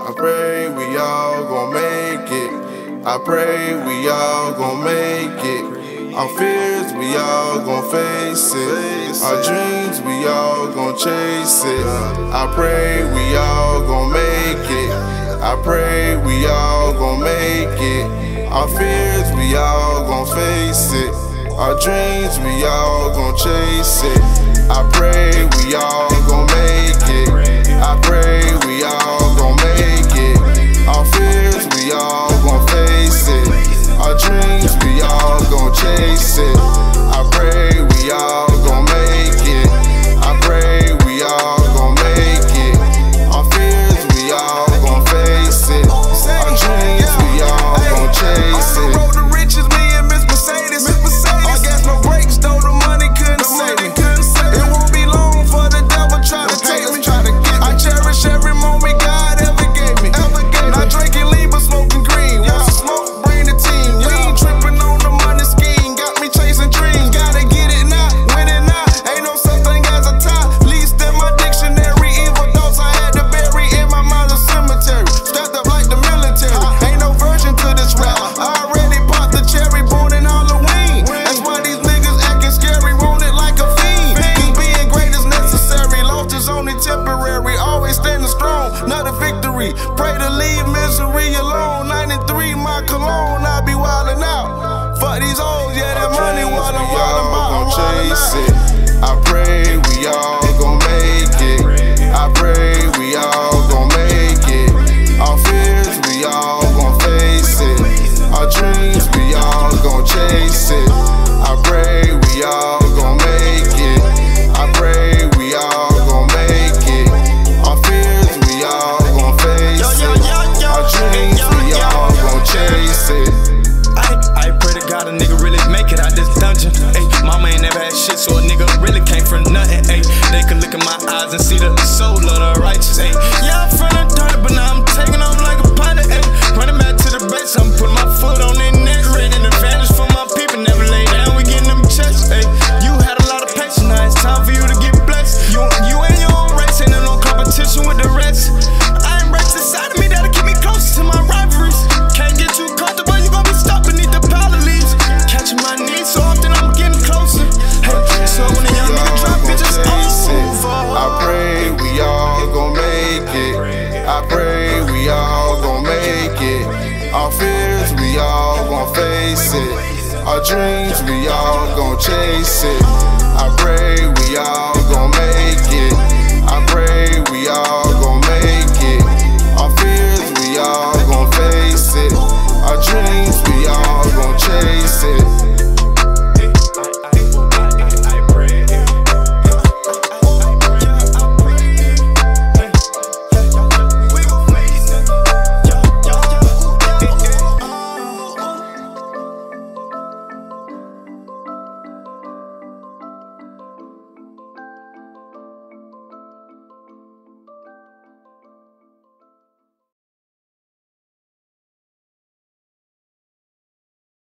I pray we all gon' make it. I pray we all gon' make it. Our fears, we all gon' face it. Our dreams, we all gon' chase it. I pray we all gon' make it. I pray we all gon' make it. Our fears, we all gon' face it. Our dreams, we all gon' chase it. I pray we all gon' make it. I pray we all gon' make it. Our fears, we all gon' face it. Our dreams, we all gon' chase it. I pray we all gon' make it. I pray we all gon' make it. Our fears, we all gon' face it. Our dreams, we all gon' chase it. On the road to riches, me and Miss Mercedes. All gas, no brakes, though the money couldn't save me. It won't be long for the devil try to take me. I cherish every moment God ever gave me. Not drinking lean, but smoking green. Want some smoke? Bring the team. We ain't tripping on the money scheme. Got me chasing dreams. Gotta get it now, win it now. Ain't no such thing as a tie. Least in my dictionary. Evil thoughts I had to bury in my mother's cemetery. Stepped up like the military. Ain't no version to this rap. I already popped the cherry, born in Halloween. That's why these niggas acting scary. Want it like a fiend. Cause being great is necessary. Lost is only temporary. Always standing strong, not a victory. Pray to leave misery alone. 93, my cologne. I be wildin' out. Fuck these hoes, yeah, that money while I'm wildin' out. Gon' chase it. I pray we all gon' make it. I pray we all gon' make it. Our fears, we all gon' face it. Our dreams, we all gon' chase it. I pray we all gon' make it. I pray we all gon' make it. Our fears, we all gon' face it. Our dreams, we all gon' chase it. I pray to God a nigga really make it out this dungeon. Ay, mama ain't never had shit, so a nigga really came from nothing. Ay, they can look in my eyes and see the soul of the righteous. Ay, yeah, I'm from the dirt, but now I'm taking off like a pilot. Ay, running back to the base, I'm putting my foot on their neck. Raiding advantage for my people, never lay down, we getting them checks. Ay, you had a lot of patience, now it's time for you to get blessed. You and your own race, ain't in no competition with the rest. I embrace the side of me that'll keep me close to my rivalries. Can't get too comfortable, you gon' be stuck beneath the pile of leaves. Catching my knees so often I'm getting closer. Hey, so when a young nigga drop, it's just over. I pray we all gon' make it. I pray we all gon' make it. Our fears, we all gon' face it. Our dreams, we all gon' chase it. I pray we all gon' make it. I pray we all